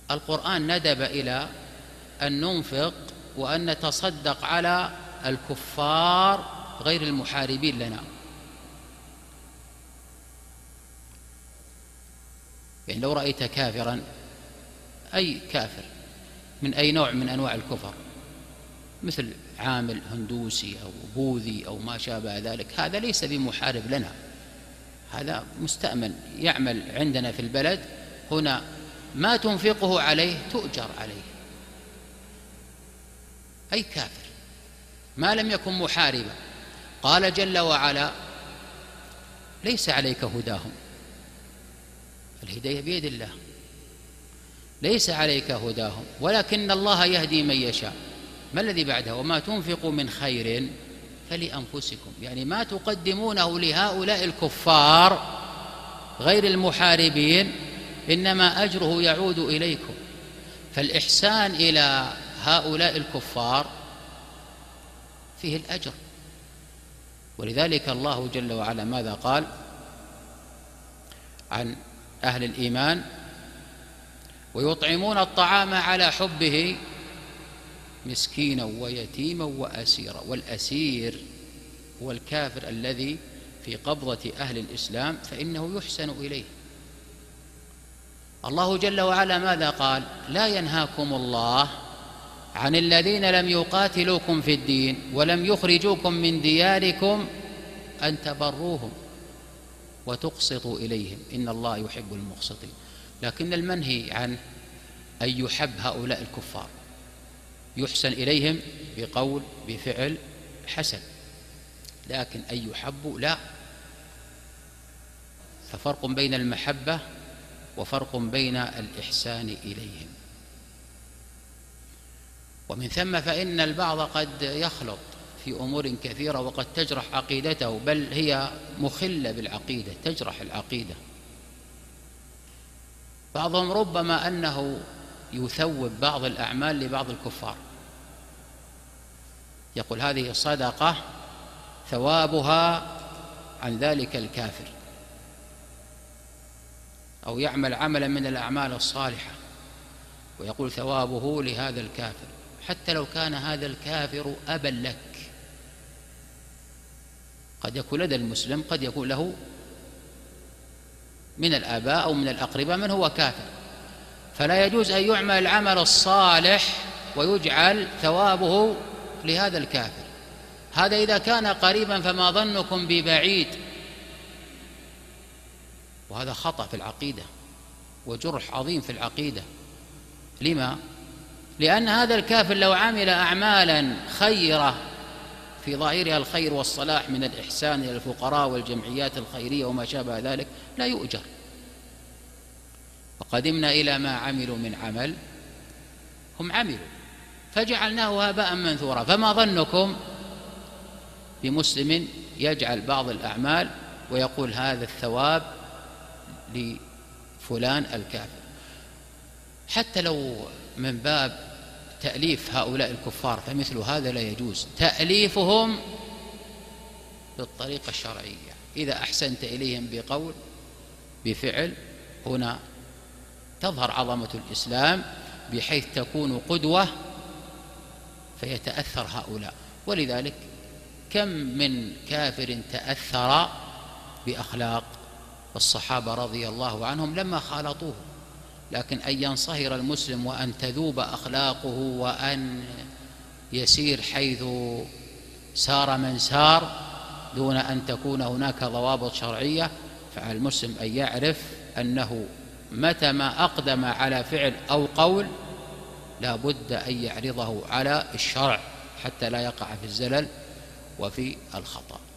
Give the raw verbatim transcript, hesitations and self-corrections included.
القرآن ندب إلى أن ننفق وأن نتصدق على الكفار غير المحاربين لنا. يعني لو رأيت كافرا، أي كافر من أي نوع من أنواع الكفر، مثل عامل هندوسي أو بوذي أو ما شابه ذلك، هذا ليس بمحارب لنا، هذا مستأمن يعمل عندنا في البلد، هنا ما تنفقه عليه تؤجر عليه. أي كافر ما لم يكن محاربا. قال جل وعلا: ليس عليك هداهم، الهداية بيد الله، ليس عليك هداهم ولكن الله يهدي من يشاء. ما الذي بعده؟ وما تنفقوا من خير فلأنفسكم، يعني ما تقدمونه لهؤلاء الكفار غير المحاربين إنما أجره يعود إليكم. فالإحسان إلى هؤلاء الكفار فيه الأجر. ولذلك الله جل وعلا ماذا قال عن أهل الإيمان؟ ويطعمون الطعام على حبه مسكينا ويتيما وأسيرا. والأسير هو الكافر الذي في قبضة أهل الإسلام فإنه يحسن إليه. الله جل وعلا ماذا قال؟ لا ينهاكم الله عن الذين لم يقاتلوكم في الدين ولم يخرجوكم من دياركم أن تبروهم وتقسطوا إليهم إن الله يحب المقسطين. لكن المنهي عن أن يحب هؤلاء الكفار، يحسن إليهم بقول بفعل حسن، لكن أن يحبوا لا. ففرق بين المحبة وفرق بين الإحسان إليهم. ومن ثم فإن البعض قد يخلط في أمور كثيرة وقد تجرح عقيدته، بل هي مخلة بالعقيدة، تجرح العقيدة. بعضهم ربما أنه يثوب بعض الأعمال لبعض الكفار، يقول هذه صدقة ثوابها عن ذلك الكافر، أو يعمل عملا من الأعمال الصالحة ويقول ثوابه لهذا الكافر، حتى لو كان هذا الكافر أبا لك. قد يكون لدى المسلم قد يكون له من الآباء أو من الأقرباء من هو كافر، فلا يجوز أن يعمل العمل الصالح ويجعل ثوابه لهذا الكافر. هذا إذا كان قريبا، فما ظنكم ببعيد؟ وهذا خطأ في العقيدة وجرح عظيم في العقيدة. لما؟ لأن هذا الكافر لو عمل أعمالا خيرة في ظاهرها الخير والصلاح من الإحسان إلى الفقراء والجمعيات الخيرية وما شابه ذلك لا يؤجر. وقدمنا إلى ما عملوا من عمل هم عملوا فجعلناه هباء منثورا. فما ظنكم بمسلم يجعل بعض الأعمال ويقول هذا الثواب لفلان الكافر؟ حتى لو من باب تأليف هؤلاء الكفار فمثل هذا لا يجوز، تأليفهم بالطريقة الشرعية. إذا أحسنت إليهم بقول بفعل، هنا تظهر عظمة الإسلام بحيث تكون قدوة فيتأثر هؤلاء. ولذلك كم من كافر تأثر بأخلاق الصحابة رضي الله عنهم لما خالطوه. لكن أن ينصهر المسلم وأن تذوب أخلاقه وأن يسير حيث سار من سار دون أن تكون هناك ضوابط شرعية، فعلى المسلم أن يعرف أنه متى ما أقدم على فعل أو قول لا بد أن يعرضه على الشرع حتى لا يقع في الزلل وفي الخطأ.